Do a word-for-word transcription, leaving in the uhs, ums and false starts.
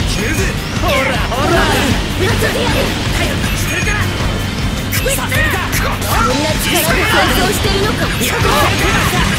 決めるぜ。ほらほらぶつけやる。 早くしてるからさせるか。 こんな力で戦争していいのか。 やろうか。